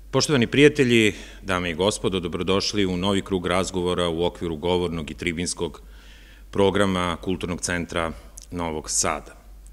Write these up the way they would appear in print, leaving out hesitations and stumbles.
Poštovani prijatelji, dame i gospodo, dobrodošli u novi krug razgovora u okviru govornog i tribinskog programa Kulturnog centra Novog Sada.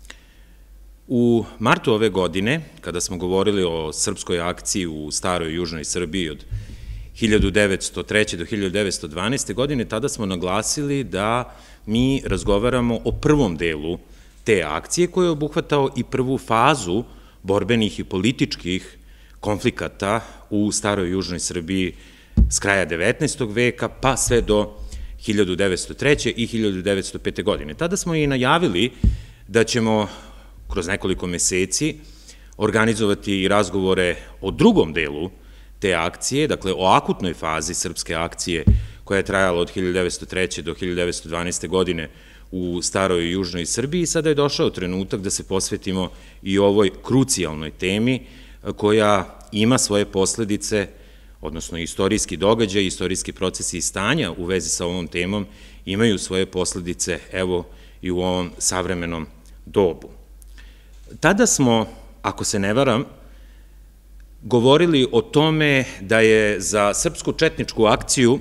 U martu ove godine, kada smo govorili o srpskoj akciji u staroj južnoj Srbiji od 1903. do 1912. godine, tada smo naglasili da mi razgovaramo o prvom delu te akcije koji je obuhvatao i prvu fazu borbenih i političkih konflikata u staroj južnoj Srbiji s kraja 19. veka pa sve do 1903. i 1905. godine. Tada smo i najavili da ćemo kroz nekoliko meseci organizovati i razgovore o drugom delu te akcije, dakle o akutnoj fazi srpske akcije koja je trajala od 1903. do 1912. godine u staroj južnoj Srbiji. Sada je došao trenutak da se posvetimo i ovoj krucijalnoj temi koja ima svoje posledice, odnosno istorijski događaj, istorijski procesi i stanja u vezi sa ovom temom imaju svoje posledice, evo, i u ovom savremenom dobu. Tada smo, ako se ne varam, govorili o tome da je za srpsku četničku akciju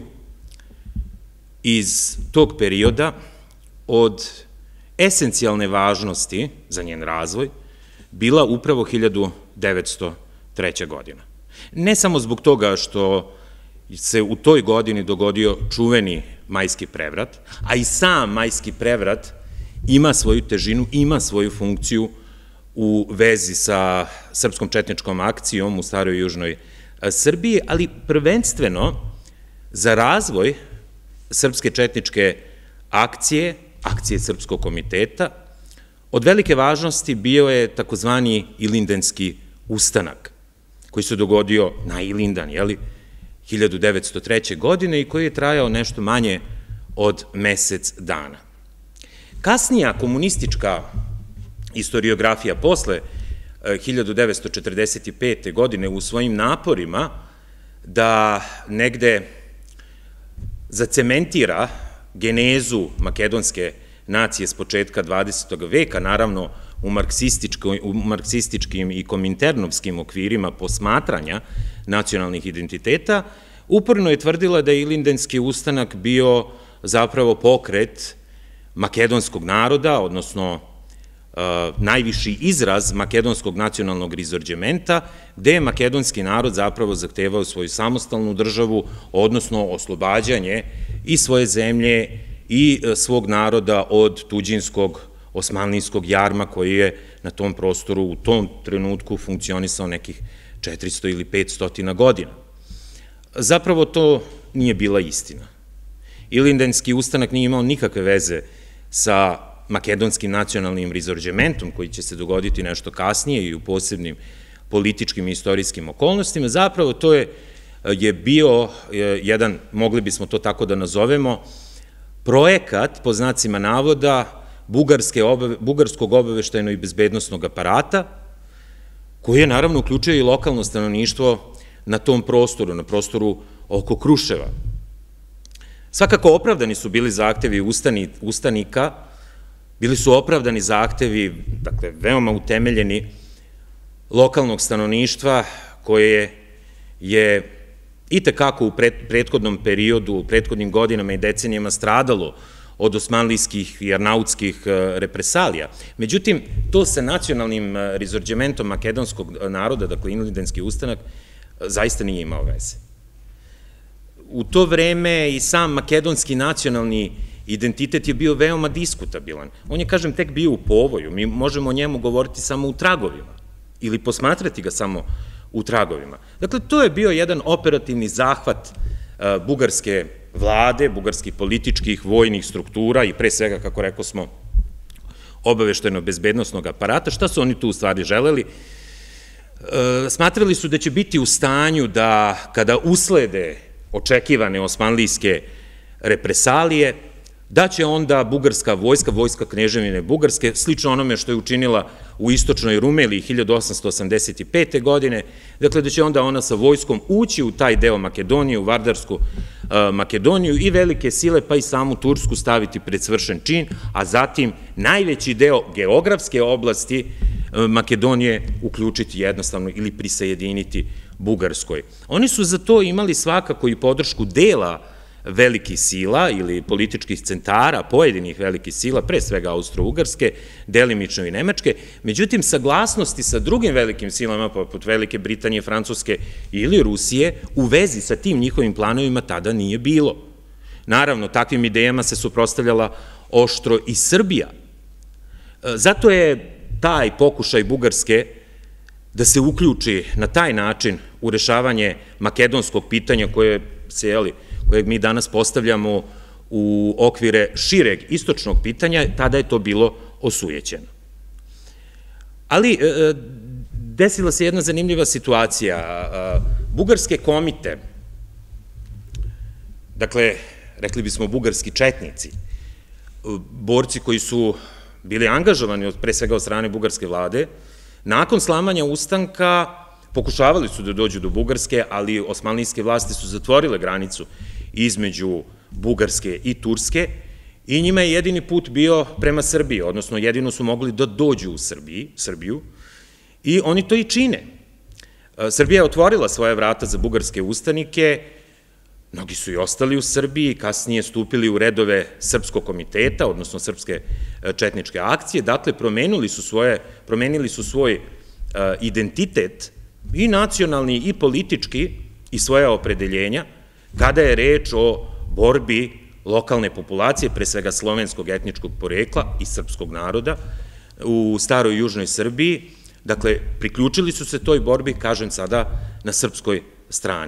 iz tog perioda od esencijalne važnosti za njen razvoj bila upravo 1903. godina. Ne samo zbog toga što se u toj godini dogodio čuveni majski prevrat, a i sam majski prevrat ima svoju težinu, ima svoju funkciju u vezi sa srpskom četničkom akcijom u staroj južnoj Srbiji, ali prvenstveno za razvoj srpske četničke akcije, akcije Srpskog komiteta, od velike važnosti bio je takozvani Ilindenski ustanak, koji se dogodio na Ilindan, 1903. godine i koji je trajao nešto manje od mesec dana. Kasnija komunistička istoriografija posle 1945. godine u svojim naporima da negde zacementira genezu makedonske nacije s početka 20. veka, naravno u marksističkim i kominternovskim okvirima posmatranja nacionalnih identiteta, uporno je tvrdila da je Ilindenski ustanak bio zapravo pokret makedonskog naroda, odnosno najviši izraz makedonskog nacionalnog rizorđementa, gde je makedonski narod zapravo zahtevao svoju samostalnu državu, odnosno oslobađanje i svoje zemlje i svog naroda od tuđinskog osmanlijskog jarma koji je na tom prostoru u tom trenutku funkcionisao nekih 400 ili 500 godina. Zapravo to nije bila istina. Ilindenski ustanak nije imao nikakve veze sa makedonskim nacionalnim rizorđementom koji će se dogoditi nešto kasnije i u posebnim političkim i istorijskim okolnostima. Zapravo to je bio jedan, mogli bismo to tako da nazovemo, projekat, po znacima navoda, bugarskog obaveštajno i bezbednosnog aparata, koji je naravno uključio i lokalno stanovništvo na tom prostoru, na prostoru oko Kruševa. Svakako opravdani su bili zahtevi ustanika, bili su opravdani zahtevi, dakle, veoma utemeljeni lokalnog stanovništva koje je itekako u prethodnom periodu, u prethodnim godinama i decenijama stradalo od osmanlijskih i arnautskih represalija. Međutim, to sa nacionalnim rizorđementom makedonskog naroda, dakle Ilindenski ustanak, zaista nije imao veze. U to vreme i sam makedonski nacionalni identitet je bio veoma diskutabilan. On je, kažem, tek bio u povoju. Mi možemo o njemu govoriti samo u tragovima ili posmatrati ga samo u tragovima. Dakle, to je bio jedan operativni zahvat bugarske vlade, bugarskih političkih, vojnih struktura i pre svega, kako rekao smo, obaveštajno-bezbednosnog aparata. Šta su oni tu u stvari želeli? Smatrali su da će biti u stanju da, kada uslede očekivane osmanlijske represalije, da će onda bugarska vojska, vojska Kneževine Bugarske, slično onome što je učinila u istočnoj Rumeliji 1885. godine, dakle da će onda ona sa vojskom ući u taj deo Makedonije, u Vardarsku Makedoniju i velike sile, pa i samu Tursku staviti pred svršen čin, a zatim najveći deo geografske oblasti Makedonije uključiti jednostavno ili prisajediniti Bugarskoj. Oni su za to imali svakako i podršku dela velikih sila ili političkih centara, pojedinih velikih sila, pre svega Austro-Ugarske, delimično i Nemačke, međutim, saglasnosti sa drugim velikim silama, poput Velike Britanije, Francuske ili Rusije, u vezi sa tim njihovim planovima tada nije bilo. Naravno, takvim idejama se suprotstavljala oštro i Srbija. Zato je taj pokušaj Bugarske da se uključi na taj način u rešavanje makedonskog pitanja kojeg mi danas postavljamo u okvire šireg istočnog pitanja, tada je to bilo osujećeno. Ali desila se jedna zanimljiva situacija. Bugarske komite, dakle, rekli bismo bugarski četnici, borci koji su bili angažovani pre svega od strane bugarske vlade, nakon slamanja ustanka pokušavali su da dođu do Bugarske, ali osmanlijske vlasti su zatvorile granicu između Bugarske i Turske i njima je jedini put bio prema Srbiji, odnosno jedino su mogli da dođu u Srbiju i oni to i čine. Srbija je otvorila svoje vrata za bugarske ustanike, mnogi su i ostali u Srbiji, kasnije stupili u redove Srpskog komiteta, odnosno Srpske četničke akcije, dakle promenili su svoj identitet i nacionalni i politički i svoja opredeljenja kada je reč o borbi lokalne populacije, pre svega slovenskog etničkog porekla i srpskog naroda u staroj južnoj Srbiji. Dakle, priključili su se toj borbi, kažem sada, na srpskoj strani.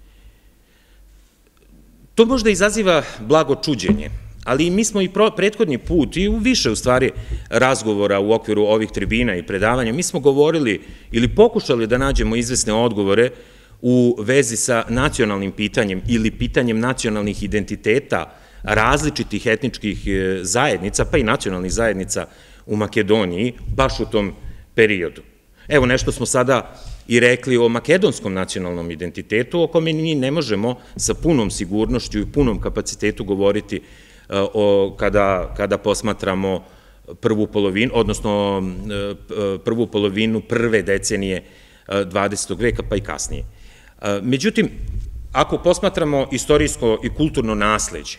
To možda izaziva blago čuđenje, ali mi smo i prethodni put i u više, u stvari, razgovora u okviru ovih tribina i predavanja, mi smo govorili ili pokušali da nađemo izvesne odgovore u vezi sa nacionalnim pitanjem ili pitanjem nacionalnih identiteta različitih etničkih zajednica, pa i nacionalnih zajednica u Makedoniji, baš u tom periodu. Evo, nešto smo sada i rekli o makedonskom nacionalnom identitetu, o kome mi ne možemo sa punom sigurnošću i punom kapacitetu govoriti kada posmatramo prvu polovinu, odnosno prvu polovinu prve decenije 20. veka, pa i kasnije. Međutim, ako posmatramo istorijsko i kulturno nasleđe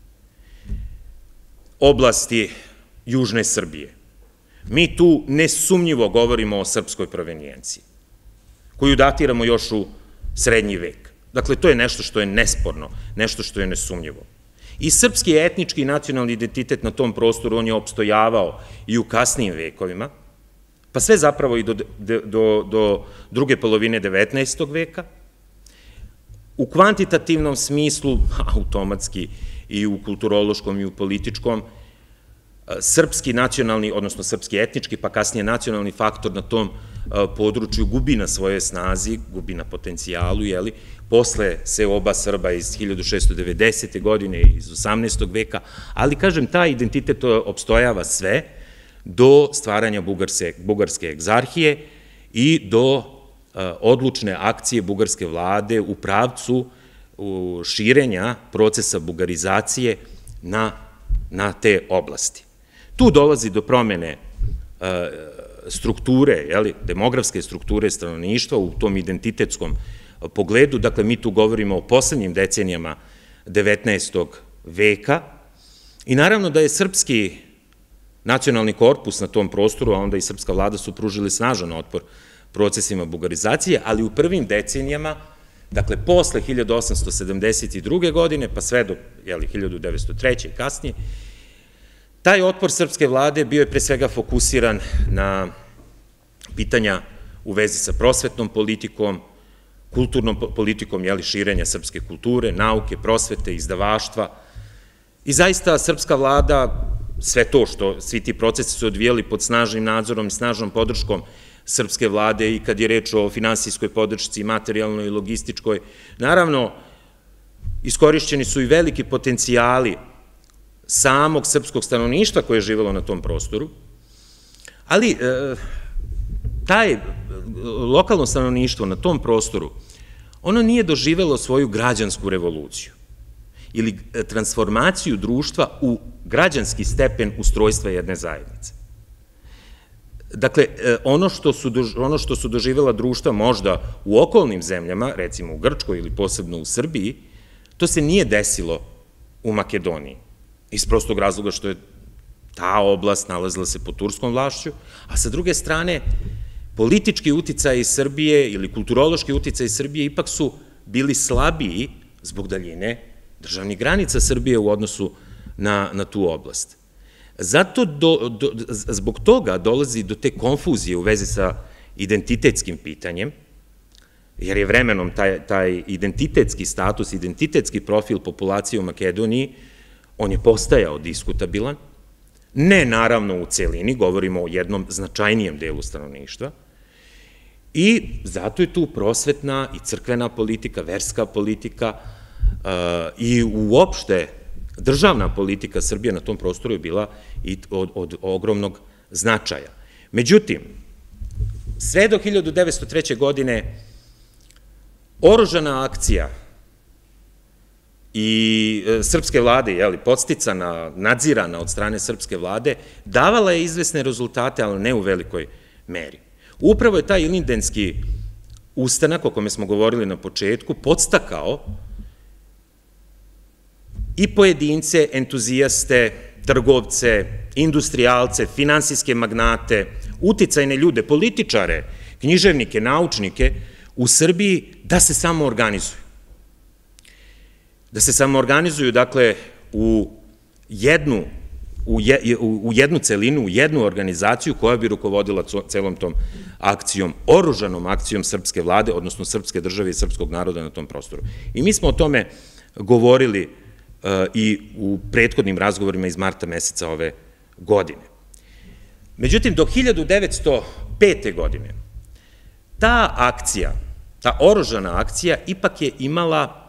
oblasti južne Srbije, mi tu nesumnjivo govorimo o srpskoj provenijenciji, koju datiramo još u srednji vek. Dakle, to je nešto što je nesporno, nešto što je nesumnjivo. I srpski etnički i nacionalni identitet na tom prostoru, on je opstojavao i u kasnijim vekovima, pa sve zapravo i do druge polovine 19. veka. U kvantitativnom smislu, automatski i u kulturološkom i u političkom, srpski nacionalni, odnosno srpski etnički, pa kasnije nacionalni faktor na tom području gubi na svojoj snazi, gubi na potencijalu, posle se oba Srba iz 1690. godine i iz 18. veka, ali, kažem, taj identitet opstojava sve do stvaranja bugarske egzarhije i do odlučne akcije bugarske vlade u pravcu širenja procesa bugarizacije na te oblasti. Tu dolazi do promene strukture, demografske strukture stanovništva u tom identitetskom pogledu. Dakle, mi tu govorimo o poslednjim decenijama 19. veka i naravno da je srpski nacionalni korpus na tom prostoru, a onda i srpska vlada su pružili snažan otpor procesima bugarizacije, ali u prvim decenijama, dakle, posle 1872. godine, pa sve do 1903. i kasnije, taj otpor srpske vlade bio je pre svega fokusiran na pitanja u vezi sa prosvetnom politikom, kulturnom politikom, širenja srpske kulture, nauke, prosvete, izdavaštva. I zaista srpska vlada, svi ti procesi su odvijali pod snažnim nadzorom i snažnom podrškom srpske vlade i kad je reč o finansijskoj podršci, materijalnoj i logističkoj. Naravno, iskorišćeni su i veliki potencijali samog srpskog stanovništva koje je živelo na tom prostoru, ali taj lokalno stanovništvo na tom prostoru, ono nije doživelo svoju građansku revoluciju ili transformaciju društva u građanski stepen ustrojstva jedne zajednice. Dakle, ono što su doživjela društva možda u okolnim zemljama, recimo u Grčkoj ili posebno u Srbiji, to se nije desilo u Makedoniji. Iz prostog razloga što je ta oblast nalazila se pod turskom vlašću, a sa druge strane, politički uticaj iz Srbije ili kulturološki uticaj iz Srbije ipak su bili slabiji zbog daljine državnih granica Srbije u odnosu na tu oblast. Zato zbog toga dolazi do te konfuzije u vezi sa identitetskim pitanjem, jer je vremenom taj identitetski status, identitetski profil populacije u Makedoniji, on je postajao diskutabilan, ne naravno u celini, govorimo o jednom značajnijem delu stanovništva, i zato je tu prosvetna i crkvena politika, verska politika i uopšte državna politika Srbije na tom prostoru je bila i od ogromnog značaja. Međutim, sve do 1903. godine oružana akcija i srpske vlade, podsticana, nadzirana od strane srpske vlade, davala je izvesne rezultate, ali ne u velikoj meri. Upravo je taj Ilindenski ustanak, o kome smo govorili na početku, podstakao i pojedince, entuzijaste, trgovce, industrijalce, finansijske magnate, uticajne ljude, političare, književnike, naučnike u Srbiji da se samo organizuju. Da se samo organizuju, dakle, u jednu celinu, u jednu organizaciju koja bi rukovodila celom tom akcijom, oružanom akcijom srpske vlade, odnosno srpske države i srpskog naroda na tom prostoru. I mi smo o tome govorili i u prethodnim razgovorima iz marta meseca ove godine. Međutim, do 1905. godine ta akcija, ta oružana akcija ipak je imala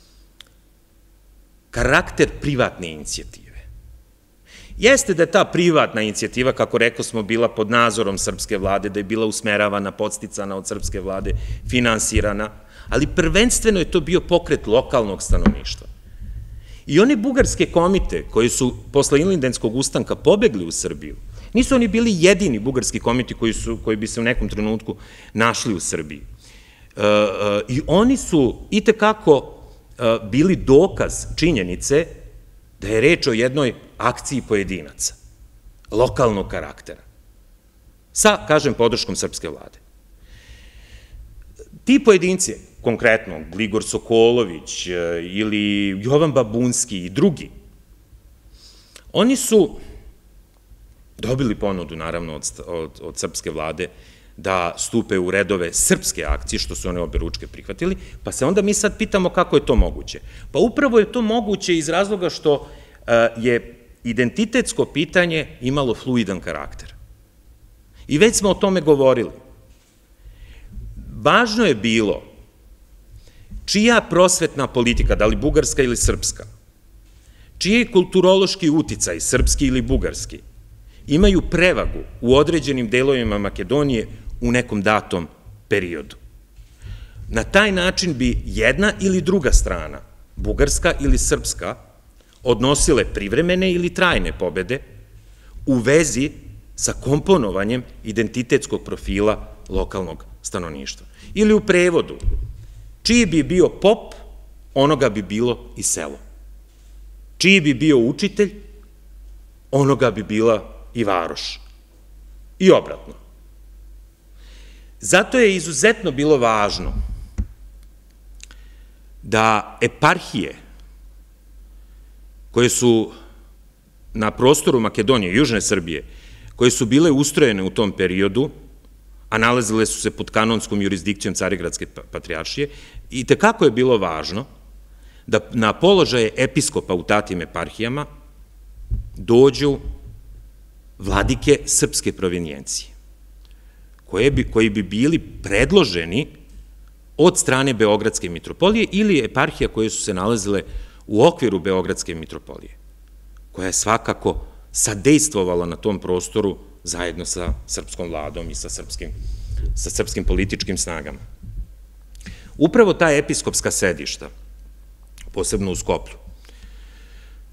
karakter privatne inicijative. Jeste da je ta privatna inicijativa, kako rekao smo, bila pod nadzorom srpske vlade, da je bila usmeravana, podsticana od srpske vlade, finansirana, ali prvenstveno je to bio pokret lokalnog stanovništva. I one bugarske komite koji su posle Ilindenskog ustanka pobegli u Srbiju, nisu oni bili jedini bugarski komiti koji bi se u nekom trenutku našli u Srbiji. I oni su itekako bili dokaz činjenice da je reč o jednoj akciji pojedinaca, lokalnog karaktera, sa, kažem, podrškom srpske vlade. Ti pojedinci, konkretno Gligor Sokolović ili Jovan Babunski i drugi, oni su dobili ponudu, naravno, od srpske vlade da stupe u redove srpske akcije, što su one obe ručke prihvatili, pa se onda mi sad pitamo kako je to moguće. Pa upravo je to moguće iz razloga što je identitetsko pitanje imalo fluidan karakter. I već smo o tome govorili. Važno je bilo čija prosvetna politika, da li bugarska ili srpska, čiji kulturološki uticaj, srpski ili bugarski, imaju prevagu u određenim delovima Makedonije u nekom datom periodu. Na taj način bi jedna ili druga strana, bugarska ili srpska, odnosile privremene ili trajne pobede u vezi sa komponovanjem identitetskog profila lokalnog stanovništva. Ili u prevodu, čiji bi bio pop, onoga bi bilo i selo. Čiji bi bio učitelj, onoga bi bila i varoš. I obratno. Zato je izuzetno bilo važno da eparhije koje su na prostoru Makedonije, Južne Srbije, koje su bile ustrojene u tom periodu, a nalazile su se pod kanonskom jurisdikcijom Carigradske patrijaršije, i tekako je bilo važno da na položaje episkopa u tatim eparhijama dođu vladike srpske provenijencije, koji bi bili predloženi od strane Beogradske mitropolije ili eparhija koje su se nalazile u okviru Beogradske mitropolije, koja je svakako sadejstvovala na tom prostoru zajedno sa srpskom vladom i sa srpskim političkim snagama. Upravo ta episkopska sedišta, posebno u Skoplju,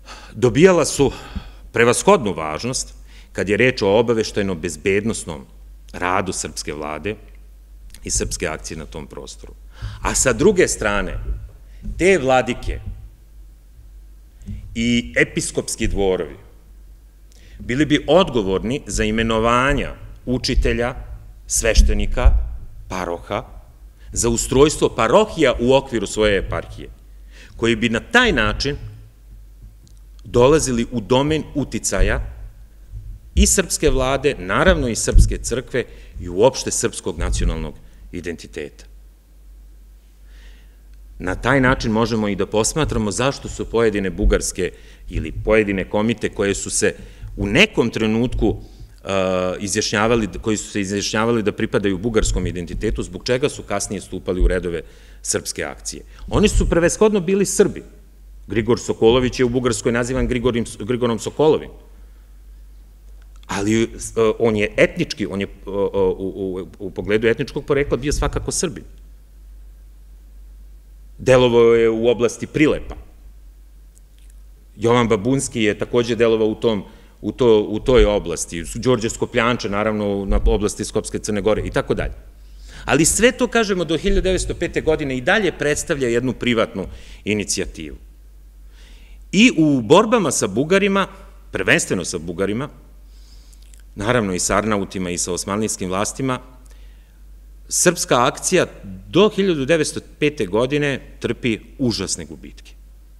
dobijala su prevashodnu važnost kad je reč o obaveštajno-bezbednosnom radu srpske vlade i srpske akcije na tom prostoru. A sa druge strane, te vladike i episkopski dvorovi bili bi odgovorni za imenovanja učitelja, sveštenika, paroha, za ustrojstvo parohija u okviru svoje eparhije, koji bi na taj način dolazili u domen uticaja i srpske vlade, naravno i srpske crkve i uopšte srpskog nacionalnog identiteta. Na taj način možemo i da posmatramo zašto su pojedine bugarske ili pojedine komite koje su se u nekom trenutku izjašnjavali da pripadaju bugarskom identitetu, zbog čega su kasnije stupali u redove srpske akcije. Oni su prevashodno bili Srbi. Grigor Sokolović je u Bugarskoj nazivan Grigorom Sokolovim, ali on je etnički, on je u pogledu etničkog porekla bio svakako Srbin. Delovao je u oblasti Prilepa. Jovan Babunski je takođe delovao u toj oblasti. Đorđe Skopljanče, naravno, na oblasti Skopske Crne Gore i tako dalje. Ali sve to, kažemo, do 1905. godine i dalje predstavlja jednu privatnu inicijativu. I u borbama sa Bugarima, prvenstveno sa Bugarima, naravno i sa Arnautima i sa osmanlijskim vlastima, srpska akcija do 1905. godine trpi užasne gubitke.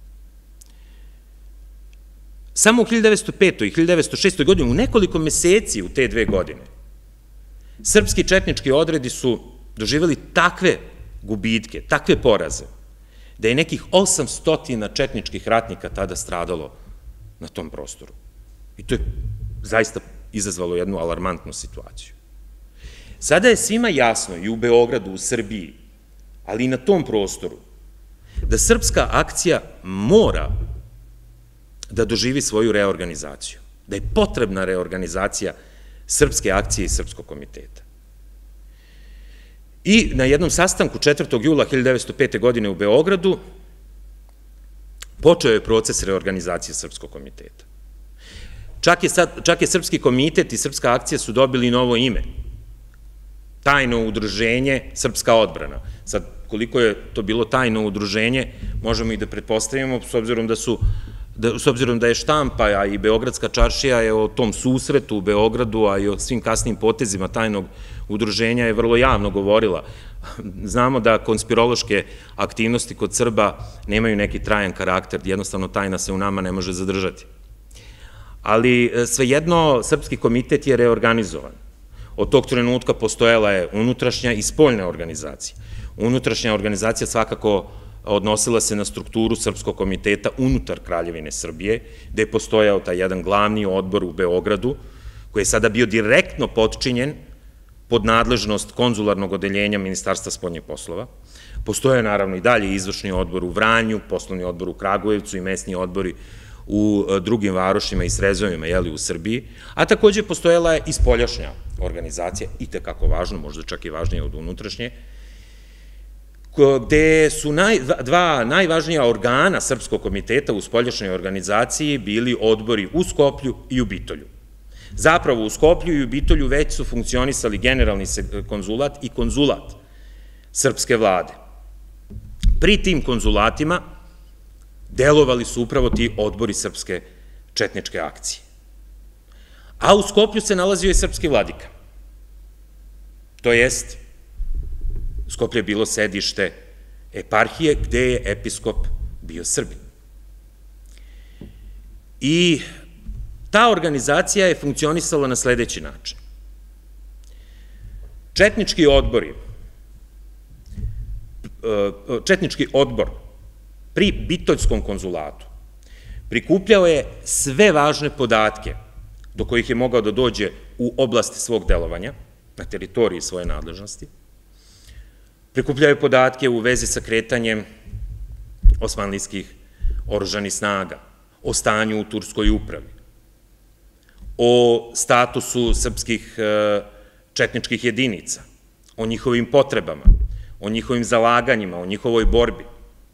Samo u 1905. i 1906. godini, u nekoliko meseci u te dve godine, srpski četnički odredi su doživjeli takve gubitke, takve poraze, da je nekih 800 četničkih ratnika tada stradalo na tom prostoru. I to je zaista izazvalo jednu alarmantnu situaciju. Sada je svima jasno, i u Beogradu, u Srbiji, ali i na tom prostoru, da srpska akcija mora da doživi svoju reorganizaciju, da je potrebna reorganizacija srpske akcije i srpskog komiteta. I na jednom sastanku 4. jula 1905. godine u Beogradu počeo je proces reorganizacije srpskog komiteta. Čak je srpski komitet i srpska akcija su dobili novo ime, tajno udruženje Srpska odbrana. Sad, koliko je to bilo tajno udruženje, možemo i da pretpostavimo, s obzirom da je štampa, a i Beogradska čaršija je o tom susretu u Beogradu, a i o svim kasnim potezima tajnog udruženja je vrlo javno govorila. Znamo da konspirološke aktivnosti kod Srba nemaju neki trajan karakter, jednostavno tajna se u nama ne može zadržati. Ali svejedno, Srpski komitet je reorganizovan. Od tog trenutka postojala je unutrašnja i spoljna organizacija. Unutrašnja organizacija svakako odnosila se na strukturu Srpskog komiteta unutar Kraljevine Srbije, gde je postojao taj jedan glavni odbor u Beogradu, koji je sada bio direktno potčinjen pod nadležnost konzularnog odeljenja Ministarstva spoljnih poslova. Postoje naravno i dalje izvršni odbor u Vranju, poslovni odbor u Kragujevcu i mesni odbori u drugim varošima i srezovima, u Srbiji, a takođe postojala je i spoljašnja organizacija, i tekako važno, možda čak i važnije od unutrašnje, gde su dva najvažnija organa Srpskog komiteta u spoljašnjoj organizaciji bili odbori u Skoplju i u Bitolju. Zapravo u Skoplju i u Bitolju već su funkcionisali generalni konzulat i konzulat srpske vlade. Pri tim konzulatima delovali su upravo ti odbori srpske četničke akcije. A u Skoplju se nalazio i srpski vladika. To jest, Skoplje je bilo sedište eparhije gde je episkop bio Srbin. I ta organizacija je funkcionisala na sledeći način. Četnički odbor pri Bitoljskom konzulatu prikupljao je sve važne podatke do kojih je mogao da dođe u oblasti svog delovanja, na teritoriji svoje nadležnosti. Prikupljaju podatke u vezi sa kretanjem osmanlijskih oružanih snaga, o stanju u turskoj upravi, o statusu srpskih četničkih jedinica, o njihovim potrebama, o njihovim zalaganjima, o njihovoj borbi.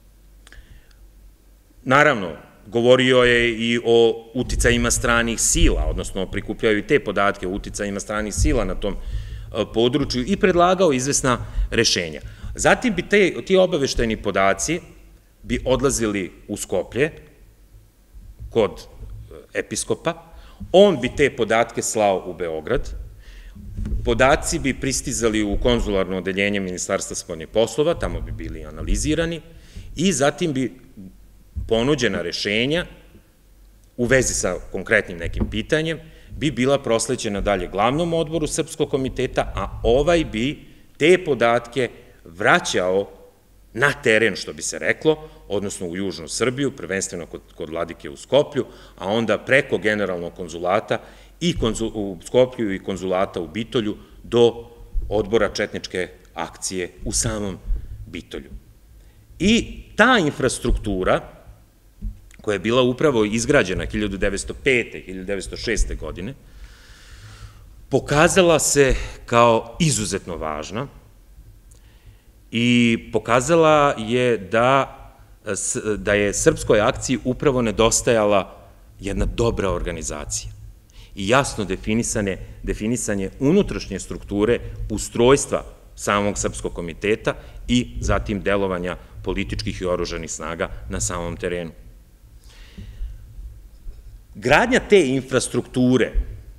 Naravno, govorio je i o uticajima stranih sila, odnosno prikupljaju i te podatke o uticajima stranih sila na tom području i predlagao izvesna rešenja. Zatim bi ti obaveštajni podaci bi odlazili u Skoplje kod episkopa, on bi te podatke slao u Beograd, podaci bi pristizali u konzularno odeljenje Ministarstva spoljnih poslova, tamo bi bili analizirani i zatim bi ponuđena rešenja u vezi sa konkretnim nekim pitanjem bi bila prosleđena dalje glavnom odboru Srpskog komiteta, a ovaj bi te podatke vraćao na teren, što bi se reklo, odnosno u Južnu Srbiju, prvenstveno kod vladike u Skoplju, a onda preko generalnog konzulata u Skoplju i konzulata u Bitolju do odbora četničke akcije u samom Bitolju. I ta infrastruktura, koja je bila upravo izgrađena 1905. i 1906. godine, pokazala se kao izuzetno važna i pokazala je da je srpskoj akciji upravo nedostajala jedna dobra organizacija i jasno definisanje unutrašnje strukture ustrojstva samog Srpskog komiteta i zatim delovanja političkih i oružanih snaga na samom terenu. Gradnja te infrastrukture,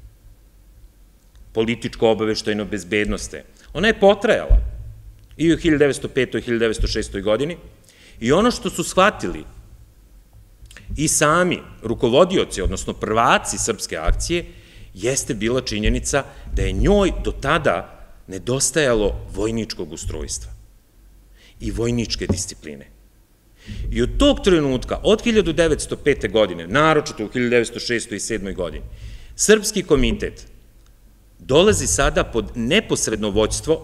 političko-obaveštajno-bezbednosne, ona je potrajala i u 1905. i 1906. godini i ono što su shvatili i sami rukovodioci, odnosno prvaci srpske akcije, jeste bila činjenica da je njoj do tada nedostajalo vojničkog ustrojstva i vojničke discipline. I od tog trenutka, od 1905. godine, naročito u 1906. i 1907. godini, Srpski komitet dolazi sada pod neposredno vođstvo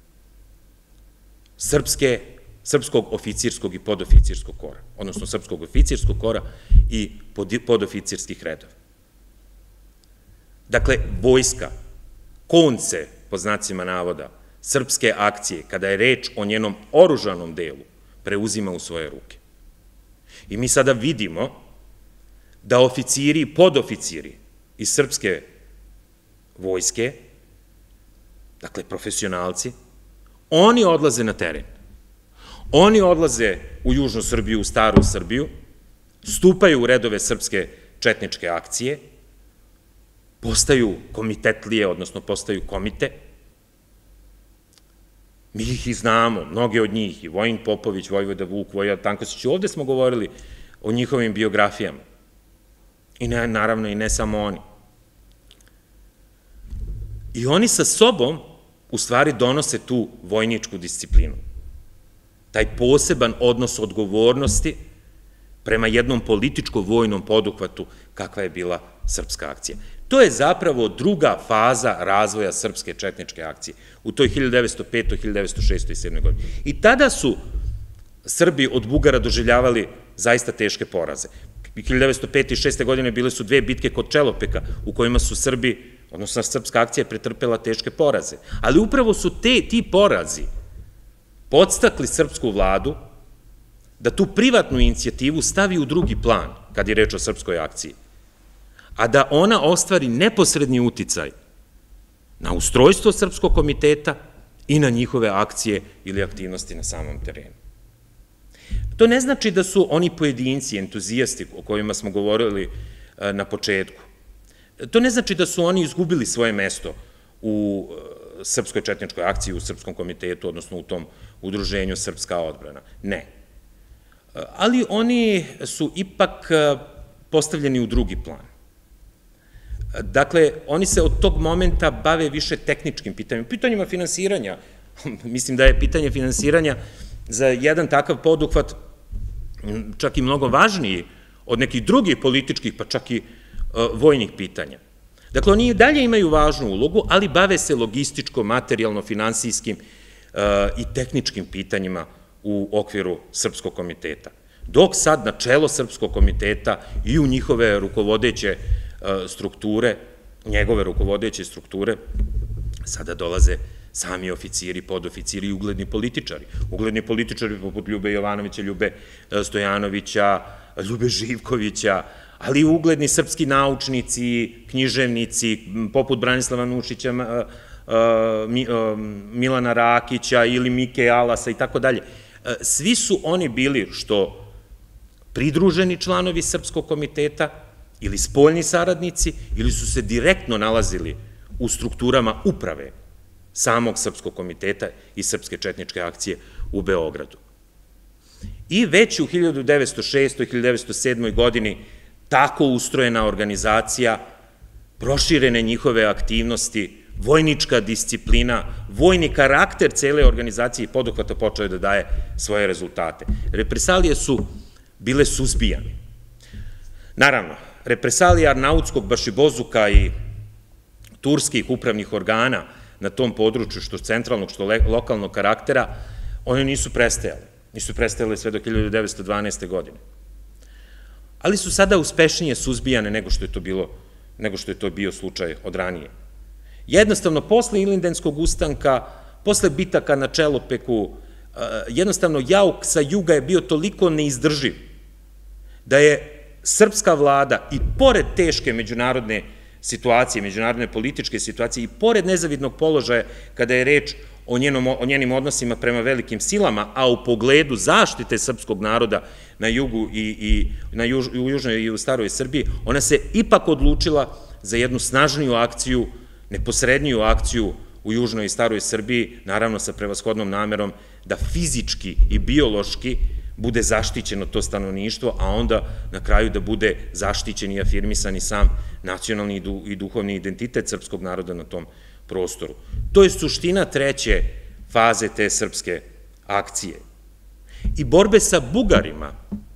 srpskog oficirskog i podoficirskog kora, odnosno srpskog oficirskog kora i podoficirskih redova. Dakle, vojska, konce, po znacima navoda, srpske akcije, kada je reč o njenom oružanom delu, preuzima u svoje ruke. I mi sada vidimo da oficiri i podoficiri iz srpske vojske, dakle profesionalci, oni odlaze na teren. Oni odlaze u Južnu Srbiju, u Staru Srbiju, stupaju u redove srpske četničke akcije, postaju komitetlije, odnosno postaju komite. Mi ih i znamo, mnoge od njih, i Vojin Popović, Vojvoda Vuk, Vojvoda Tankosić, ovde smo govorili o njihovim biografijama. I naravno i ne samo oni. I oni sa sobom u stvari donose tu vojničku disciplinu. Taj poseban odnos odgovornosti prema jednom političko-vojnom poduhvatu kakva je bila srpska akcija. To je zapravo druga faza razvoja srpske četničke akcije u toj 1905., 1906. i 1907. godini. I tada su Srbi od Bugara doživljavali zaista teške poraze. 1905. i 1906. godine bile su dve bitke kod Čelopeka u kojima su Srbi, odnosno srpska akcija, pretrpela teške poraze. Ali upravo su ti porazi podstakli srpsku vladu da tu privatnu inicijativu stavi u drugi plan, kad je reč o srpskoj akciji, a da ona ostvari neposredni uticaj na ustrojstvo Srpskog komiteta i na njihove akcije ili aktivnosti na samom terenu. To ne znači da su oni pojedinci, entuzijasti o kojima smo govorili na početku. To ne znači da su oni izgubili svoje mesto u Srpskoj četničkoj akciji, u Srpskom komitetu, odnosno u tom udruženju Srpska odbrana. Ne. Ali oni su ipak postavljeni u drugi plan. Dakle, oni se od tog momenta bave više tehničkim pitanjima, pitanjima finansiranja. Mislim da je pitanje finansiranja za jedan takav poduhvat čak i mnogo važniji od nekih drugih političkih, pa čak i vojnih pitanja. Dakle, oni i dalje imaju važnu ulogu, ali bave se logističko, materijalno, finansijskim i tehničkim pitanjima u okviru Srpskog komiteta. Dok sad na čelo Srpskog komiteta i u njihove rukovodeće strukture, njegove rukovodeće strukture, sada dolaze sami oficiri, podoficiri i ugledni političari. Ugledni političari poput Ljube Jovanovića, Ljube Stojanovića, Ljube Živkovića, ali i ugledni srpski naučnici, književnici, poput Branislava Nušića, Milana Rakića ili Mike Alasa i tako dalje. Svi su oni bili što pridruženi članovi Srpskog komiteta ili spoljni saradnici ili su se direktno nalazili u strukturama uprave samog Srpskog komiteta i Srpske četničke akcije u Beogradu. I već u 1906. i 1907. godini tako ustrojena organizacija, proširene njihove aktivnosti, vojnička disciplina, vojni karakter cele organizacije i poduhvata počeo je da daje svoje rezultate. Represalije su bile suzbijane. Naravno, represalije Arnautskog bašibozuka i turskih upravnih organa na tom području, što centralnog, što lokalnog karaktera, one nisu prestajale. Nisu prestajale sve do 1912. godine. Ali su sada uspešnije suzbijane nego što je to bio slučaj od ranije. Jednostavno, posle Ilindenskog ustanka, posle bitaka na Čelopeku, jednostavno jauk sa juga je bio toliko neizdrživ da je srpska vlada i pored teške međunarodne situacije, međunarodne političke situacije i pored nezavidnog položaja kada je reč o njenim odnosima prema velikim silama, a u pogledu zaštite srpskog naroda na jugu u južnoj i u staroj Srbiji, ona se ipak odlučila za jednu snažniju akciju, neposredniju akciju u južnoj i staroj Srbiji, naravno sa prevashodnom namerom da fizički i biološki bude zaštićeno to stanovništvo, a onda na kraju da bude zaštićen i afirmisan i sam nacionalni i duhovni identitet srpskog naroda na tom prostoru. To je suština treće faze te srpske akcije. I borbe sa Bugarima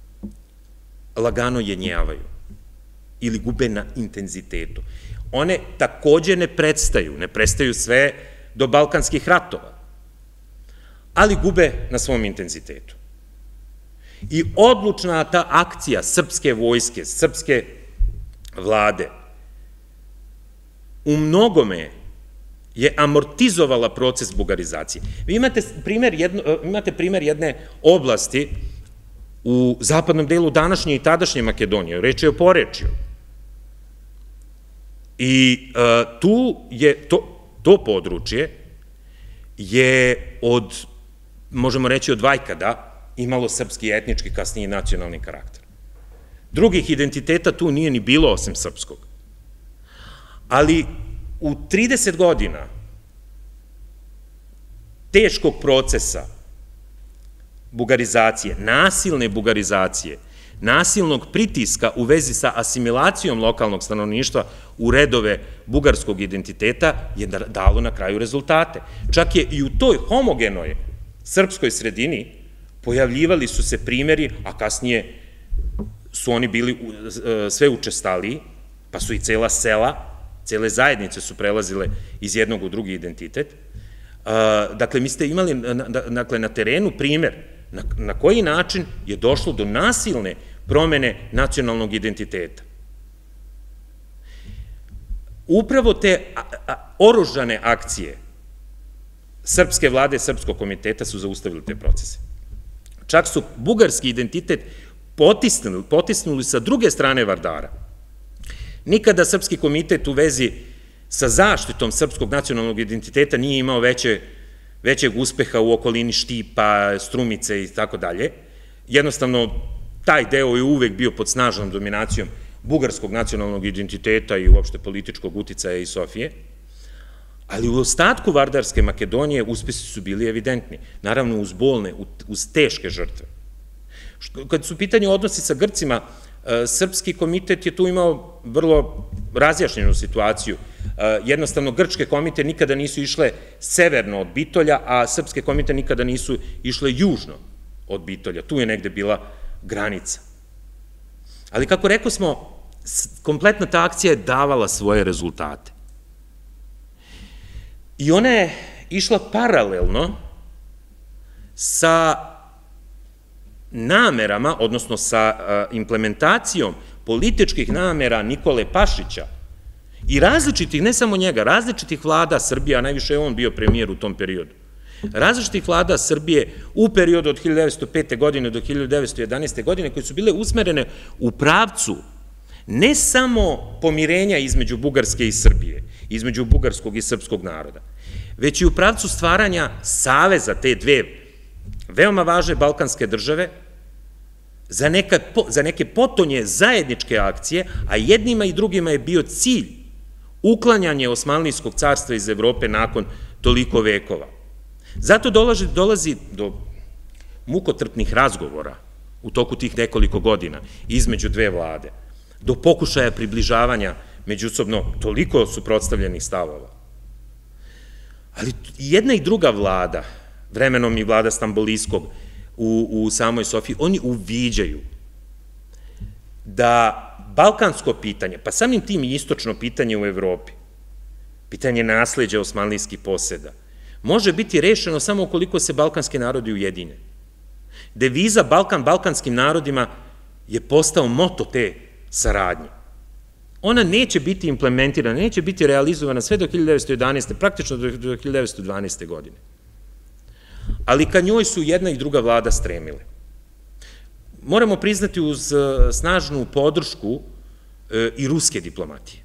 lagano jenjavaju ili gube na intenzitetu. One takođe ne prestaju sve do balkanskih ratova, ali gube na svom intenzitetu. I odlučna ta akcija srpske vojske, srpske vlade, u mnogome je amortizovala proces bugarizacije. Vi imate primer jedne oblasti u zapadnom delu današnje i tadašnje Makedonije, reč je o Porečju. I to područje je možemo reći od vajkada, imalo srpski etnički, kasnije nacionalni karakter. Drugih identiteta tu nije ni bilo osim srpskog. Ali u 30 godina teškog procesa bugarizacije, nasilne bugarizacije, nasilnog pritiska u vezi sa asimilacijom lokalnog stanovništva u redove bugarskog identiteta je dalo na kraju rezultate. Čak je i u toj homogenoj srpskoj sredini pojavljivali su se primjeri, a kasnije su oni bili sve učestaliji, pa su i cela sela, cele zajednice su prelazile iz jednog u drugi identitet. Dakle, mi ste imali na terenu primjer na koji način je došlo do nasilne promene nacionalnog identiteta. Upravo te oružane akcije srpske vlade, Srpskog komiteta su zaustavili te procese. Čak su bugarski identitet potisnuli sa druge strane Vardara. Nikada Srpski komitet u vezi sa zaštitom srpskog nacionalnog identiteta nije imao većeg uspeha u okolini Štipa, Strumice i tako dalje. Jednostavno, taj deo je uvek bio pod snažnom dominacijom bugarskog nacionalnog identiteta i uopšte političkog uticaja i Sofije. Ali u ostatku Vardarske Makedonije uspesi su bili evidentni, naravno uz bolne, uz teške žrtve. Kad su u pitanju odnosi sa Grcima, Srpski komitet je tu imao vrlo razjašnjenu situaciju. Jednostavno, grčke komite nikada nisu išle severno od Bitolja, a srpske komite nikada nisu išle južno od Bitolja. Tu je negde bila granica. Ali kako rekao smo, kompletna ta akcija je davala svoje rezultate. I ona je išla paralelno sa namerama, odnosno sa implementacijom političkih namera Nikole Pašića i različitih, ne samo njega, različitih vlada Srbije, a najviše je on bio premijer u tom periodu, različitih vlada Srbije u periodu od 1905. godine do 1911. godine, koje su bile usmerene u pravcu ne samo pomirenja između Bugarske i Srbije, između bugarskog i srpskog naroda, već i u pravcu stvaranja saveza te dve veoma važne balkanske države za neke potonje zajedničke akcije, a jednima i drugima je bio cilj uklanjanje Osmanlijskog carstva iz Evrope nakon toliko vekova. Zato dolazi do mukotrpnih razgovora u toku tih nekoliko godina između dve vlade, do pokušaja približavanja međusobno toliko suprotstavljenih stavova. Ali jedna i druga vlada, vremenom i vlada Stambolijskog u samoj Sofiji, oni uviđaju da balkansko pitanje, pa samim tim i istočno pitanje u Evropi, pitanje nasleđa osmanlijskih poseda, može biti rešeno samo ukoliko se balkanski narodi ujedine. Deviza Balkan balkanskim narodima je postao moto te saradnje. Ona neće biti implementirana, neće biti realizovana sve do 1911. praktično do 1912. godine. Ali ka njoj su jedna i druga vlada stremile. Moramo priznati uz snažnu podršku i ruske diplomatije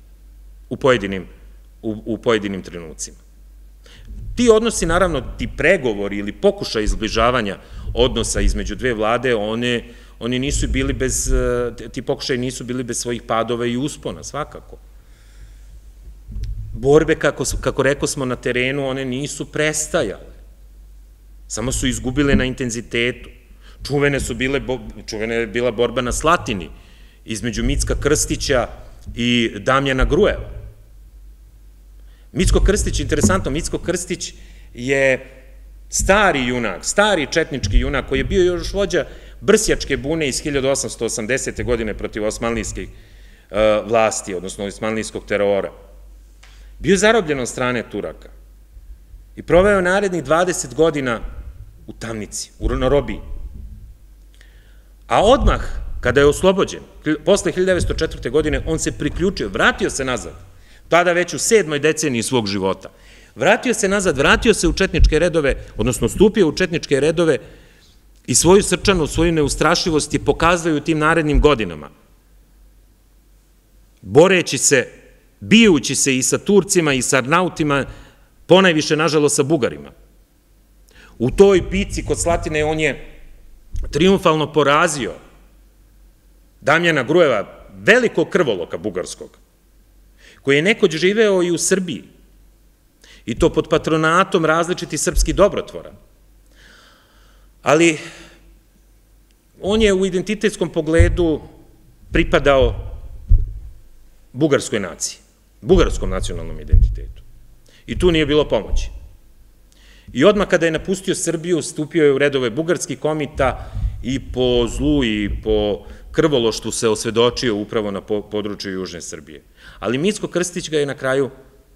u pojedinim trenucima. Ti odnosi, naravno, ti pregovori ili pokušaj izbližavanja odnosa između dve vlade, oni nisu bili bez, ti pokušaji nisu bili bez svojih padova i uspona, svakako. Borbe, kako rekao smo na terenu, one nisu prestajale, samo su izgubile na intenzitetu. Čuvena je bila borba na Slatini između Micka Krstića i Damjana Grujeva. Micko Krstić, interesantno, Micko Krstić je stari junak, stari četnički junak koji je bio još vođa Brsjačke bune iz 1880. godine protiv osmanlijskih vlasti, odnosno osmanlijskog terora. Bio je zarobljen od strane Turaka i proveo narednih 20 godina u tamnici, na robiji. A odmah, kada je oslobođen, posle 1904. godine, on se priključio, vratio se nazad, tada već u 7. deceniji svog života. Vratio se nazad, vratio se u četničke redove, odnosno stupio u četničke redove i svoju srčanu, svoju neustrašivost je pokazao u tim narednim godinama. Boreći se, bijući se i sa Turcima i sa Arnautima, ponajviše, nažalost, sa Bugarima. U toj bici kod Slatine on je triumfalno porazio Damjana Grujeva, velikog krvoloka bugarskog, koji je nekoć živeo i u Srbiji, i to pod patronatom različitih srpskih dobrotvora. Ali on je u identitetskom pogledu pripadao bugarskoj naciji, bugarskom nacionalnom identitetu. I tu nije bilo pomoći. I odmah kada je napustio Srbiju, stupio je u redove bugarskih komita i po zlu i po krvološtvu se osvedočio upravo na području Južne Srbije. Ali Micko Krstić ga je na kraju,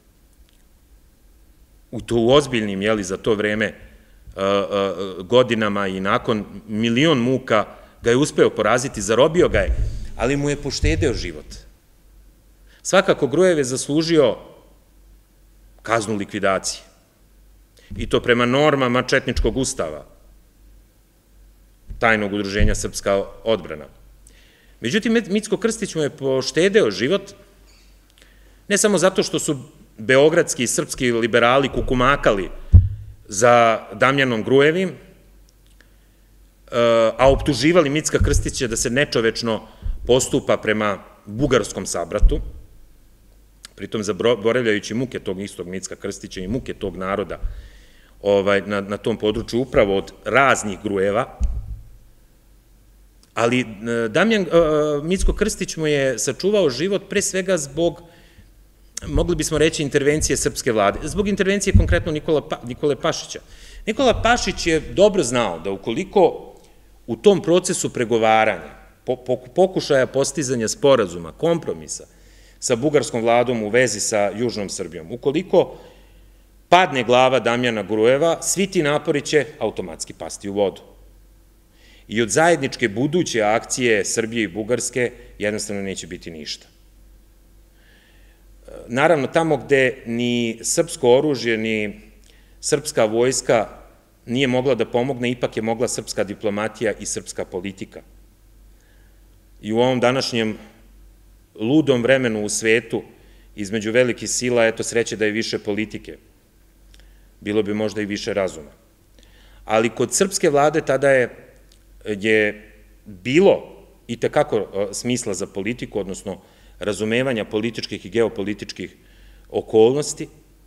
u ozbiljnim, za to vreme, godinama i nakon milion muka, ga je uspeo poraziti, zarobio ga je, ali mu je poštedeo život. Svakako, Grujev je zaslužio kaznu likvidacije. I to prema normama četničkog ustava, tajnog udruženja Srpska odbrana. Međutim, Micko Krstić mu je poštedeo život, ne samo zato što su beogradski i srpski liberali kukumakali za Damjanom Grujevim, a optuživali Micka Krstića da se nečovečno postupa prema bugarskom sabratu, pritom zaboravljajući muke tog istog Micka Krstića i muke tog naroda na tom području upravo od raznih Grujeva, ali Micko Krstić mu je sačuvao život pre svega zbog, mogli bismo reći, intervencije srpske vlade, zbog intervencije konkretno Nikole Pašića. Nikola Pašić je dobro znao da ukoliko u tom procesu pregovaranja, pokušaja postizanja sporazuma, kompromisa sa bugarskom vladom u vezi sa Južnom Srbijom, ukoliko padne glava Damjana Grujeva, svi ti napori će automatski pasti u vodu. I od zajedničke buduće akcije Srbije i Bugarske jednostavno neće biti ništa. Naravno, tamo gde ni srpsko oružje, ni srpska vojska nije mogla da pomogne, ipak je mogla srpska diplomatija i srpska politika. I u ovom današnjem ludom vremenu u svetu, između velikih sila, eto sreće da je više politike. bilo bi možda i više razuma. Ali kod srpske vlade tada je bilo i tekako smisla za politiku, odnosno razumevanja političkih i geopolitičkih okolnosti,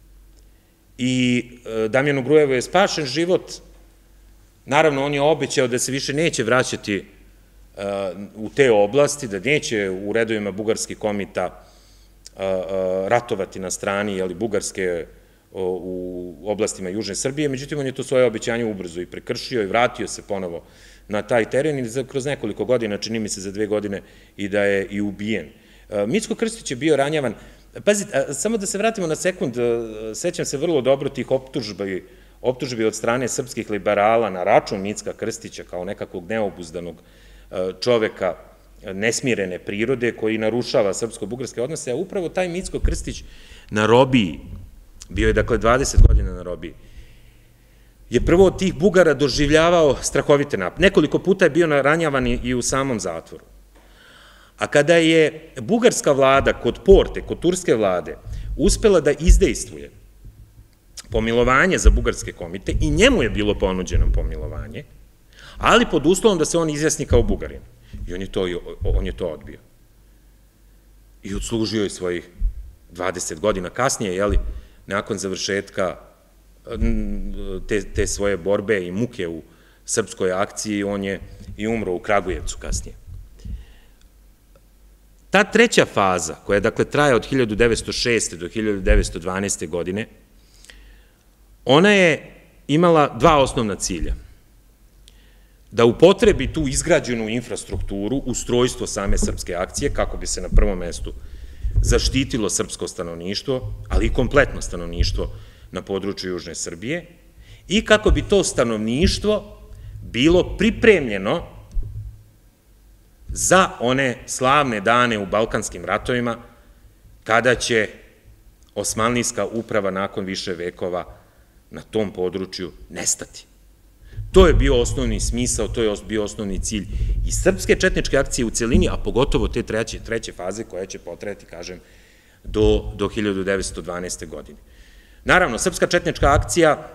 i Damjanu Grujevu je spašen život. Naravno, on je obećao da se više neće vraćati u te oblasti, da neće u redovima bugarskih komita ratovati na strani Bugarske u oblastima Južne Srbije, međutim, on je to svoje obećanje ubrzo i prekršio i vratio se ponovo na taj teren i kroz nekoliko godina, čini mi se za 2 godine, i da je i ubijen. Micko Krstić je bio ranjavan. Pazite, samo da se vratimo na sekund, sećam se vrlo dobro tih optužbi od strane srpskih liberala na račun Micka Krstića kao nekakvog neobuzdanog čoveka nesmirene prirode koji narušava srpsko-bugarske odnose, a upravo taj Micko Krstić na robiji, bio je dakle 20 godina na robiji, je prvo od tih Bugara doživljavao strahovite napade. Nekoliko puta je bio ranjavan i u samom zatvoru. A kada je bugarska vlada kod Porte, kod turske vlade, uspela da izdejstvuje pomilovanje za bugarske komite, i njemu je bilo ponuđeno pomilovanje, ali pod uslovom da se on izjasni kao Bugarin. I on je to odbio. I odslužio je svojih 20 godina kasnije, nakon završetka te svoje borbe i muke u srpskoj akciji, on je i umro u Kragujevcu kasnije. Ta treća faza, koja dakle traje od 1906. do 1912. godine, ona je imala 2 osnovna cilja. Da upotrebi tu izgrađenu infrastrukturu, ustrojstvo same srpske akcije, kako bi se na prvom mestu zaštitilo srpsko stanovništvo, ali i kompletno stanovništvo na području Južne Srbije, i kako bi to stanovništvo bilo pripremljeno za one slavne dane u Balkanskim ratovima, kada će osmanlijska uprava nakon više vekova na tom području nestati. To je bio osnovni smisao, to je bio osnovni cilj i srpske četničke akcije u celini, a pogotovo te treće faze koja će potrajati, kažem, do 1912. godine. Naravno, srpska četnička akcija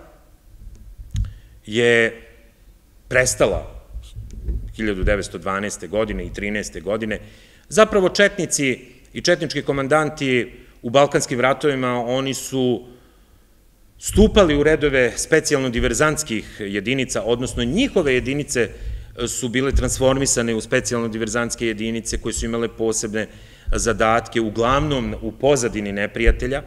je prestala 1912. godine i 13. godine. Zapravo četnici i četnički komandanti u Balkanskim ratovima, oni su stupali u redove specijalno-diverzantskih jedinica, odnosno njihove jedinice su bile transformisane u specijalno-diverzantske jedinice koje su imale posebne zadatke, uglavnom u pozadini neprijatelja,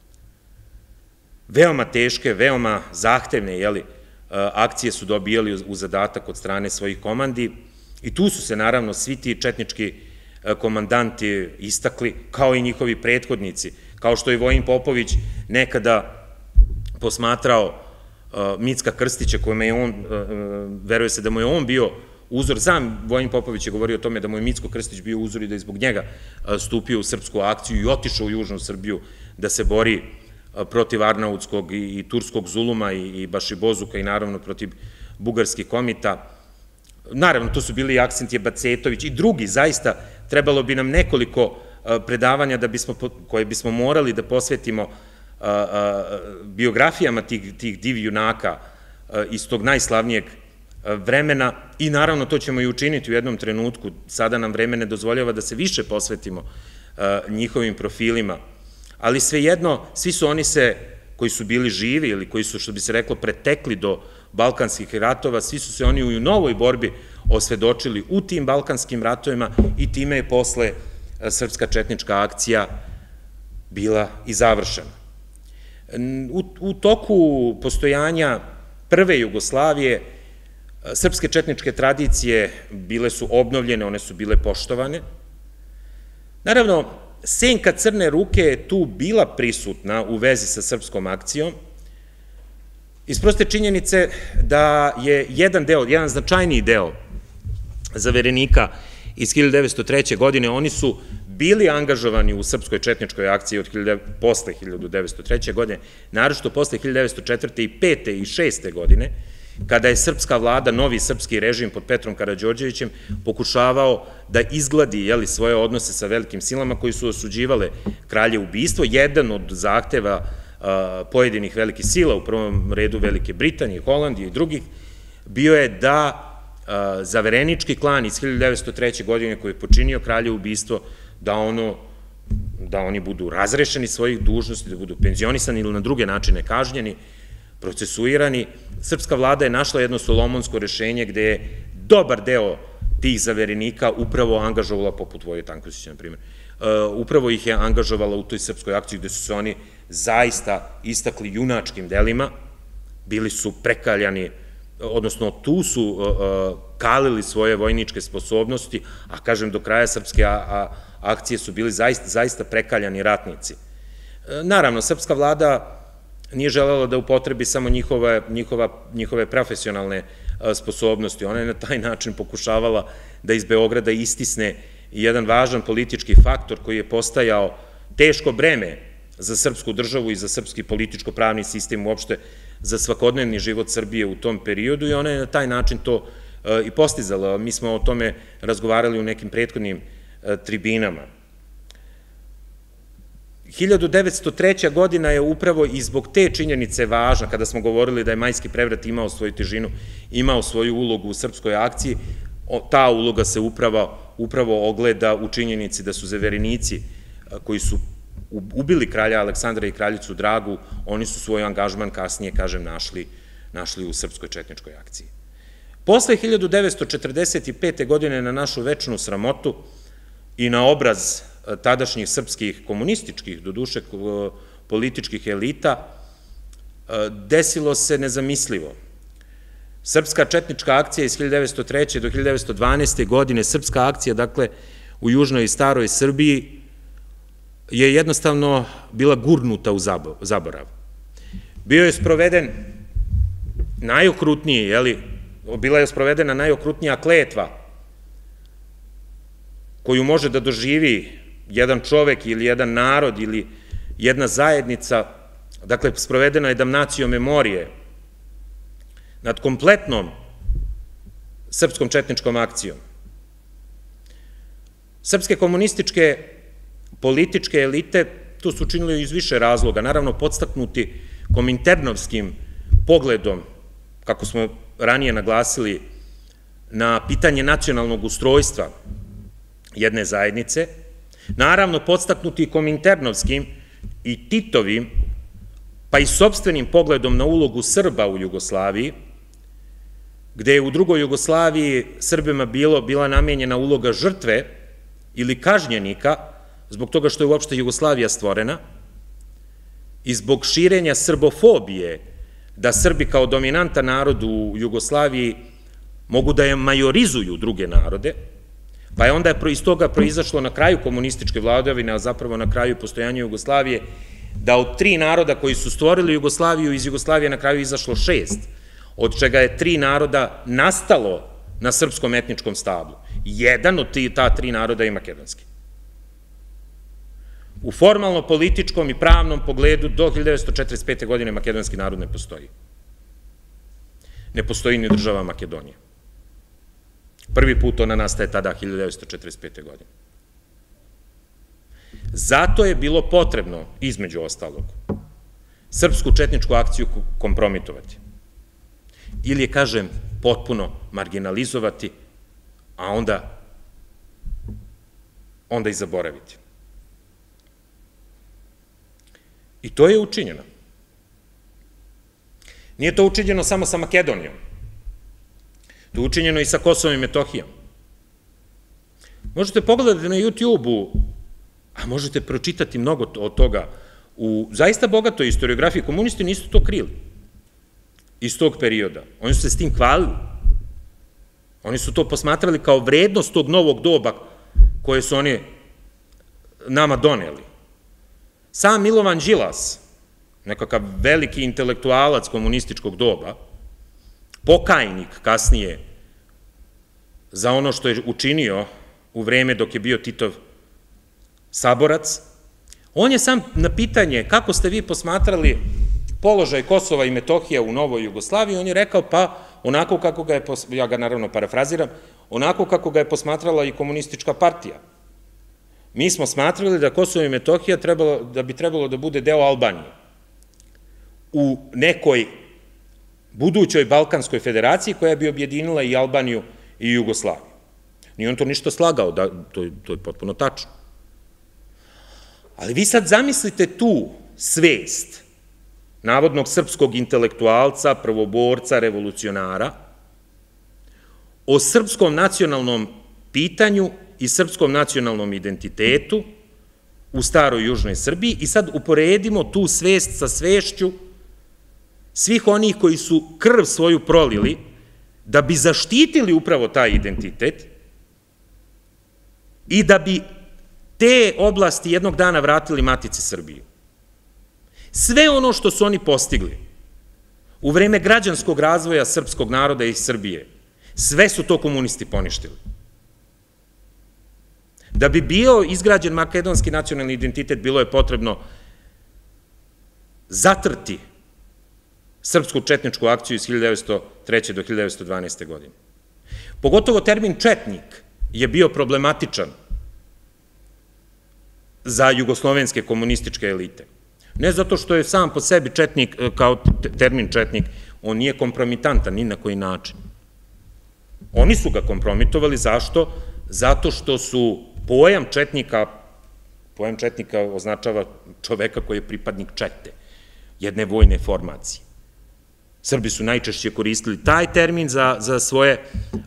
veoma teške, veoma zahtevne, akcije su dobijali u zadatak od strane svojih komandi i tu su se naravno svi ti četnički komandanti istakli, kao i njihovi prethodnici, kao što je Vojin Popović nekada posmatrao Micka Krstića, kojima je on, veruje se da mu je on bio uzor, sam Vojin Popović je govorio o tome da mu je Micko Krstić bio uzor i da je zbog njega stupio u srpsku akciju i otišao u Južnu Srbiju da se bori protiv arnautskog i turskog zuluma i Bašibozuka i naravno protiv bugarskih komita. Naravno, to su bili i Aksentije Bacetović i drugi, zaista trebalo bi nam nekoliko predavanja koje bismo morali da posvetimo biografijama tih div junaka iz tog najslavnijeg vremena i naravno to ćemo i učiniti u jednom trenutku. Sada nam vreme ne dozvoljava da se više posvetimo njihovim profilima, ali svejedno, svi su oni koji su bili živi ili koji su, što bi se reklo, pretekli do Balkanskih ratova, svi su se oni u novoj borbi osvedočili u tim Balkanskim ratovima i time je posle srpska četnička akcija bila i završena. U toku postojanja prve Jugoslavije srpske četničke tradicije bile su obnovljene, one su bile poštovane. Naravno, senka Crne ruke je tu bila prisutna u vezi sa srpskom akcijom, iz proste činjenice da je jedan značajniji deo zaverenika iz 1903. godine, oni su bili angažovani u srpskoj četničkoj akciji posle 1903. godine, naročito posle 1904. i 5. i 6. godine, kada je srpska vlada, novi srpski režim pod Petrom Karađorđevićem pokušavao da izgladi svoje odnose sa velikim silama koji su osuđivale kralje ubistvo. Jedan od zahteva pojedinih velikih sila, u prvom redu Velike Britanije, Holandije i drugih, bio je da zaverenički klan iz 1903. godine koji je počinio kraljevo ubistvo, da oni budu razrešeni svojih dužnosti, da budu penzionisani ili na druge načine kažnjeni, procesuirani. Srpska vlada je našla jedno solomonsko rešenje gde je dobar deo tih zaverenika upravo angažovala, poput Voje Tankovića, na primjer, upravo ih je angažovala u toj srpskoj akciji gde su se oni zaista istakli junačkim delima, bili su prekaljani, odnosno tu su kalili svoje vojničke sposobnosti, a kažem do kraja srpske akcije su bili zaista prekaljani ratnici. Naravno, srpska vlada nije želela da upotrebi samo njihove profesionalne sposobnosti, ona je na taj način pokušavala da iz Beograda istisne jedan važan politički faktor koji je postajao teško breme za srpsku državu i za srpski političko-pravni sistem, uopšte za svakodnevni život Srbije u tom periodu, i ona je na taj način to i postizala. Mi smo o tome razgovarali u nekim prethodnim tribinama. 1903. godina je upravo i zbog te činjenice važna, kada smo govorili da je Majski prevrat imao svoju težinu, imao svoju ulogu u srpskoj akciji, ta uloga se upravo ogleda u činjenici da su zaverenici koji su ubili kralja Aleksandra i kraljicu Dragu, oni su svoj angažman kasnije, kažem, našli u srpskoj četničkoj akciji. Posle 1945. godine, na našu večnu sramotu i na obraz tadašnjih srpskih komunističkih, doduše političkih elita, desilo se nezamislivo. Srpska četnička akcija iz 1903. do 1912. godine, srpska akcija, dakle, u južnoj i staroj Srbiji, je jednostavno bila gurnuta u zaborav. Bio je sproveden najokrutniji, bila je sprovedena najokrutnija kletva koju može da doživi jedan čovek ili jedan narod ili jedna zajednica, dakle, sprovedena je damnatio memorije nad kompletnom srpskom četničkom akcijom. Srpske komunističke političke elite to su učinili iz više razloga, naravno podstaknuti kominternovskim pogledom, kako smo ranije naglasili, na pitanje nacionalnog ustrojstva jedne zajednice, naravno podstaknuti kominternovskim i Titovim, pa i sopstvenim pogledom na ulogu Srba u Jugoslaviji, gde je u drugoj Jugoslaviji Srbima bila namenjena uloga žrtve ili kažnjenika, zbog toga što je uopšte Jugoslavija stvorena, i zbog širenja srbofobije, da Srbi kao dominantan narod u Jugoslaviji mogu da je majorizuju druge narode, pa je onda iz toga proizašlo na kraju komunističke vladavine, a zapravo na kraju postojanja Jugoslavije, da od 3 naroda koji su stvorili Jugoslaviju, iz Jugoslavije na kraju izašlo 6, od čega je 3 naroda nastalo na srpskom etničkom stablu. Jedan od ta 3 naroda je makedonski. U formalno političkom i pravnom pogledu do 1945. godine makedonski narod ne postoji. Ne postoji ni država Makedonija. Prvi put ona nastaje tada, 1945. godine. Zato je bilo potrebno, između ostalog, srpsku četničku akciju kompromitovati. Ili je, kažem, potpuno marginalizovati, a onda i zaboraviti. I to je učinjeno. Nije to učinjeno samo sa Makedonijom. To je učinjeno i sa Kosovom i Metohijom. Možete pogledati na YouTube-u, a možete pročitati mnogo od toga u zaista bogatoj historiografiji. Komunisti nisu to krili iz tog perioda. Oni su se s tim hvalili. Oni su to posmatrali kao vrednost tog novog doba koje su oni nama doneli. Sam Milovan Đilas, nekakav veliki intelektualac komunističkog doba, pokajnik kasnije za ono što je učinio u vreme dok je bio Titov saborac, on je sam na pitanje kako ste vi posmatrali položaj Kosova i Metohije u Novoj Jugoslaviji, on je rekao pa onako kako ga je, ja ga naravno parafraziram, onako kako ga je posmatrala i komunistička partija. Mi smo smatrali da Kosovo i Metohija da bi trebalo da bude deo Albanije. u nekoj budućoj Balkanskoj federaciji koja bi objedinila i Albaniju i Jugoslaviju. Nije on to ništa slagao, to je potpuno tačno. Ali vi sad zamislite tu svest navodnog srpskog intelektualca, prvoborca, revolucionara, o srpskom nacionalnom pitanju i srpskom nacionalnom identitetu u staroj južnoj Srbiji i sad uporedimo tu svest sa svešću svih onih koji su krv svoju prolili da bi zaštitili upravo taj identitet i da bi te oblasti jednog dana vratili Matici Srbiji. Sve ono što su oni postigli u vreme građanskog razvoja srpskog naroda i Srbije, sve su to komunisti poništili. Da bi bio izgrađen makedonski nacionalni identitet, bilo je potrebno zatrti srpsku četničku akciju iz 1903. do 1912. godine. Pogotovo termin četnik je bio problematičan za jugoslovenske komunističke elite. Ne zato što je sam po sebi četnik, kao termin četnik, on nije kompromitantan ni na koji način. Oni su ga kompromitovali, zašto? Zato što su pojam četnika označava čoveka koji je pripadnik čete, jedne vojne formacije. Srbi su najčešće koristili taj termin za svoje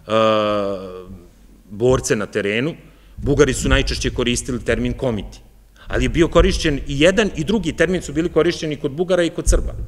borce na terenu, Bugari su najčešće koristili termin komiti, ali je bio korišćen i jedan i drugi termin su bili korišćeni kod Bugara i kod Srba.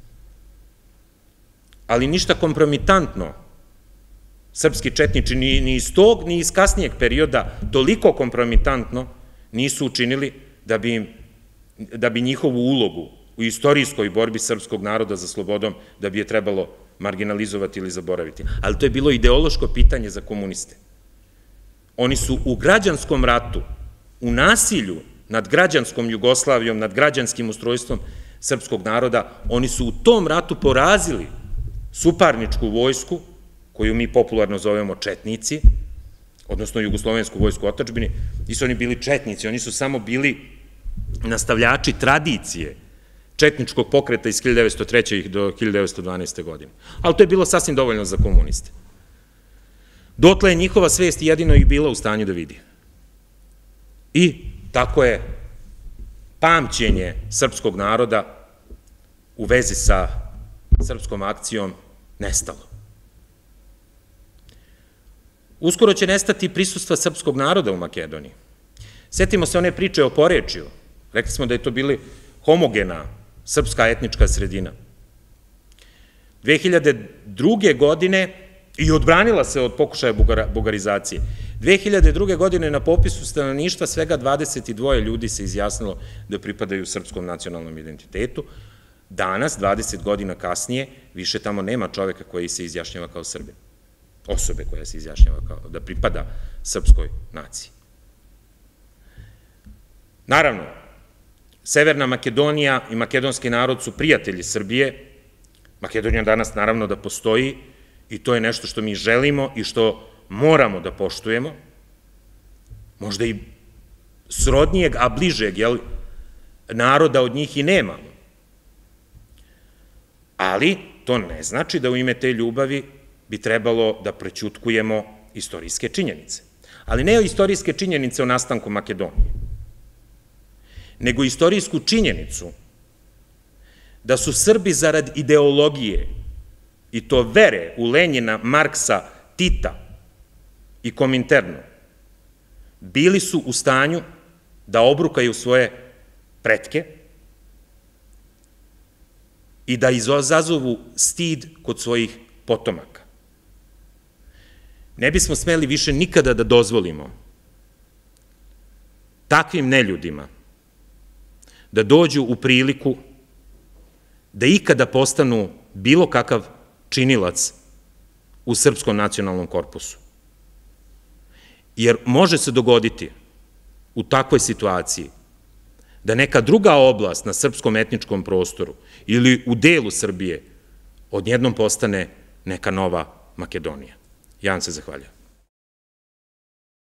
Ali ništa kompromitantno srpski četnici ni iz tog, ni iz kasnijeg perioda toliko kompromitantno nisu učinili da bi njihovu ulogu u istorijskoj borbi srpskog naroda za slobodom, da bi je trebalo marginalizovati ili zaboraviti. Ali to je bilo ideološko pitanje za komuniste. Oni su u građanskom ratu, u nasilju nad građanskom Jugoslavijom, nad građanskim ustrojstvom srpskog naroda, oni su u tom ratu porazili suparničku vojsku, koju mi popularno zovemo četnici, odnosno jugoslovensku vojsku otadžbine, nisu oni bili četnici, oni su samo bili nastavljači tradicije četničkog pokreta iz 1903. do 1912. godine. Ali to je bilo sasvim dovoljno za komuniste. Dotle je njihova svest jedino i bila u stanju da vidi. I tako je pamćenje srpskog naroda u vezi sa srpskom akcijom nestalo. Uskoro će nestati prisustva srpskog naroda u Makedoniji. Setimo se one priče o Porečju. Rekli smo da je to bili homogena srpska etnička sredina. 2002. godine i odbranila se od pokušaja bugarizacije. 2002. godine na popisu stanovništva svega 22 ljudi se izjasnilo da pripadaju srpskom nacionalnom identitetu. Danas, 20 godina kasnije, više tamo nema čoveka koji se izjašnjava kao Srbin. Osobe koja se izjašnjava kao da pripada srpskoj naciji. Naravno, Severna Makedonija i makedonski narod su prijatelji Srbije. Makedonija danas naravno da postoji i to je nešto što mi želimo i što moramo da poštujemo. Možda i srodnijeg, a bližeg naroda od njih i nemamo. Ali to ne znači da u ime te ljubavi bi trebalo da prećutkujemo istorijske činjenice. Ali ne istorijske činjenice o nastanku Makedonije, nego istorijsku činjenicu da su Srbi zarad ideologije i to vere u Lenjina, Marksa, Tita i Kominterno bili su u stanju da obrukaju svoje pretke i da izazovu stid kod svojih potomaka. Ne bismo smeli više nikada da dozvolimo takvim neljudima da dođu u priliku da ikada postanu bilo kakav činilac u srpskom nacionalnom korpusu. Jer može se dogoditi u takvoj situaciji da neka druga oblast na srpskom etničkom prostoru ili u delu Srbije odjednom postane neka nova Makedonija. Ja vam se zahvaljujem.